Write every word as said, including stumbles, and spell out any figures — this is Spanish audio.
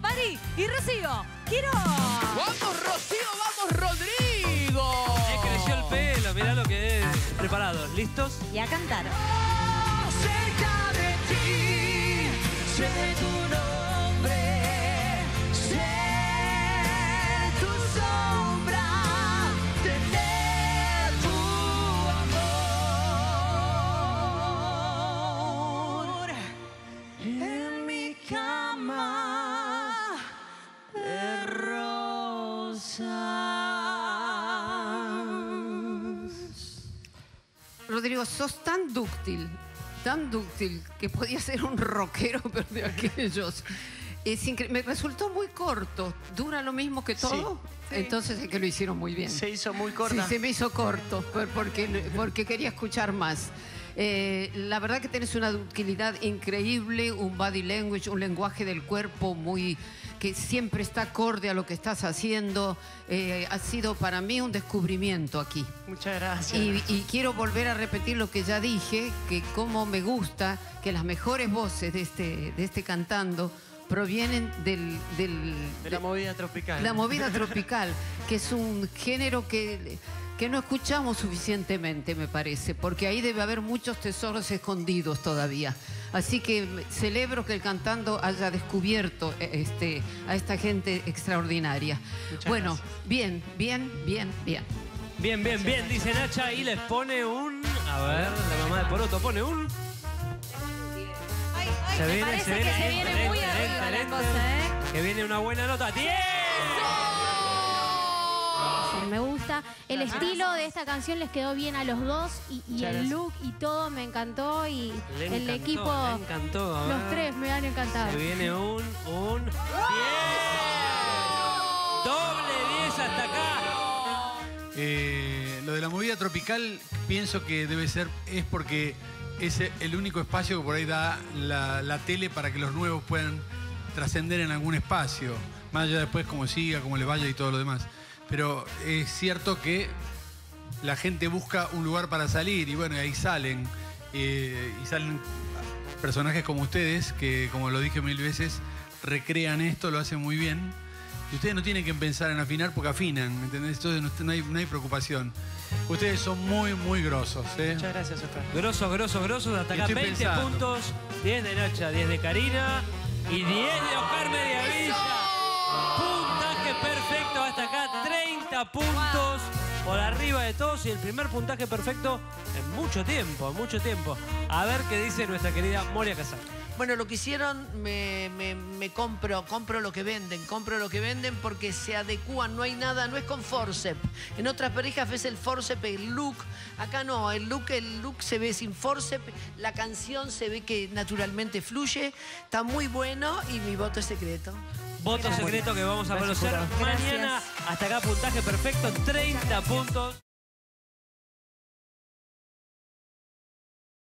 Mari y Rocío Quiroz. ¡Vamos, Rocío! ¡Vamos, Rodrigo! Me creció el pelo, mirá lo que es. Preparados, ¿listos? Y a cantar. Cerca de ti, sé tu nombre, ser tu sombra, tener tu amor en mi cama de rosas. Rodrigo, sos tan dúctil, tan dúctil, que podía ser un rockero, pero de aquellos. Es incre- me resultó muy corto. ¿Dura lo mismo que todo? Sí. Entonces es que lo hicieron muy bien. Se hizo muy corta. Sí, se me hizo corto, por- porque, porque quería escuchar más. Eh, la verdad que tenés una ductilidad increíble, un body language, un lenguaje del cuerpo muy que siempre está acorde a lo que estás haciendo. Eh, ha sido para mí un descubrimiento aquí. Muchas gracias. Y, y quiero volver a repetir lo que ya dije, que como me gusta que las mejores voces de este, de este cantando provienen del... del de la movida tropical. la movida tropical, que es un género que, que no escuchamos suficientemente, me parece, porque ahí debe haber muchos tesoros escondidos todavía. Así que celebro que el cantando haya descubierto este, a esta gente extraordinaria. Muchas bueno, gracias. bien, bien, bien, bien. Bien, bien, bien, dice Nacha y les pone un... A ver, la mamá de Poroto pone un... Ay, ay, Se me viene, parece se que viene, se viene excelente, muy arriba la excelente. cosa, ¿eh? Que viene una buena nota. ¡diez! Me gusta. El estilo de esta canción les quedó bien a los dos y, y Muchas el gracias. look y todo me encantó y Le el encantó, equipo, le encantó. A los ver. tres me han encantado. Se viene un... un... ¡diez! ¡Doble diez hasta acá! Eh, lo de la movida tropical pienso que debe ser, es porque es el único espacio que por ahí da la, la tele para que los nuevos puedan trascender en algún espacio. Más allá después como siga, como le vaya y todo lo demás. Pero es cierto que la gente busca un lugar para salir y bueno, ahí salen. Eh, y salen personajes como ustedes que, como lo dije mil veces, recrean esto, lo hacen muy bien. Y ustedes no tienen que pensar en afinar porque afinan, ¿entendés? Entonces no, no hay, no hay preocupación. Ustedes son muy, muy grosos, ¿eh? Muchas gracias, Oscar. Grosos, grosos, grosos. Hasta acá Estoy veinte pensando. puntos. diez de Nacha, diez de Karina y diez de Oscar Mediavilla. Puntaje perfecto hasta acá. treinta puntos por arriba de todos. Y el primer puntaje perfecto en mucho tiempo, en mucho tiempo. A ver qué dice nuestra querida Moria Casal. Bueno, lo que hicieron, me, me, me compro, compro lo que venden, compro lo que venden porque se adecúan, no hay nada, no es con forceps. En otras parejas ves el forceps, el look, acá no, el look, el look se ve sin forceps, la canción se ve que naturalmente fluye, está muy bueno y mi voto es secreto. Voto secreto que vamos a Gracias, conocer jurado. mañana. Hasta acá puntaje perfecto, treinta puntos.